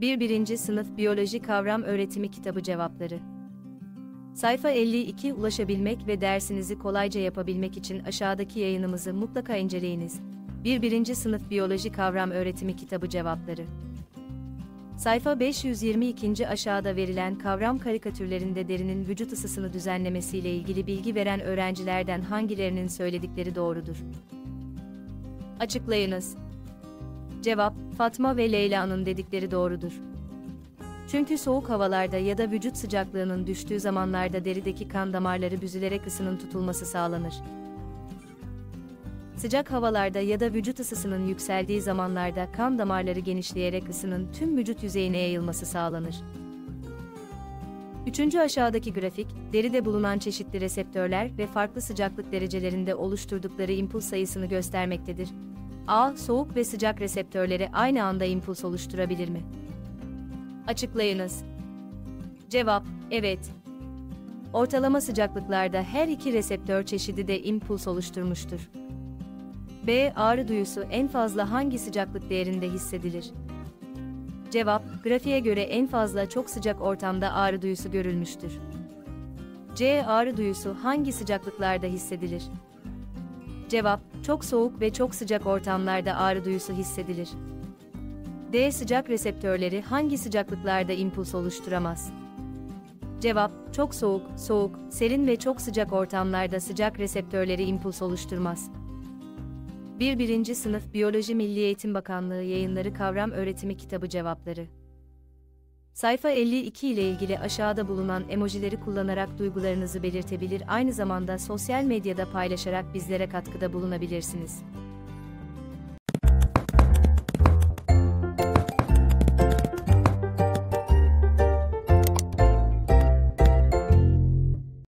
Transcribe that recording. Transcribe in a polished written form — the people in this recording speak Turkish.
Birinci Sınıf Biyoloji Kavram Öğretimi Kitabı Cevapları. Sayfa 52. Ulaşabilmek ve dersinizi kolayca yapabilmek için aşağıdaki yayınımızı mutlaka inceleyiniz. Birinci Sınıf Biyoloji Kavram Öğretimi Kitabı Cevapları. Sayfa 522. Aşağıda verilen kavram karikatürlerinde derinin vücut ısısını düzenlemesiyle ilgili bilgi veren öğrencilerden hangilerinin söyledikleri doğrudur? Açıklayınız. Cevap, Fatma ve Leyla'nın dedikleri doğrudur. Çünkü soğuk havalarda ya da vücut sıcaklığının düştüğü zamanlarda derideki kan damarları büzülerek ısının tutulması sağlanır. Sıcak havalarda ya da vücut ısısının yükseldiği zamanlarda kan damarları genişleyerek ısının tüm vücut yüzeyine yayılması sağlanır. Üçüncü aşağıdaki grafik, deride bulunan çeşitli reseptörler ve farklı sıcaklık derecelerinde oluşturdukları impuls sayısını göstermektedir. A. Soğuk ve sıcak reseptörleri aynı anda impuls oluşturabilir mi? Açıklayınız. Cevap, evet. Ortalama sıcaklıklarda her iki reseptör çeşidi de impuls oluşturmuştur. B. Ağrı duyusu en fazla hangi sıcaklık değerinde hissedilir? Cevap, grafiğe göre en fazla çok sıcak ortamda ağrı duyusu görülmüştür. C. Ağrı duyusu hangi sıcaklıklarda hissedilir? Cevap, çok soğuk ve çok sıcak ortamlarda ağrı duyusu hissedilir. D. Sıcak reseptörleri hangi sıcaklıklarda impuls oluşturamaz? Cevap, çok soğuk, serin ve çok sıcak ortamlarda sıcak reseptörleri impuls oluşturmaz. Birinci Sınıf Biyoloji Milli Eğitim Bakanlığı Yayınları Kavram Öğretimi Kitabı Cevapları. Sayfa 52 ile ilgili aşağıda bulunan emojileri kullanarak duygularınızı belirtebilir, aynı zamanda sosyal medyada paylaşarak bizlere katkıda bulunabilirsiniz.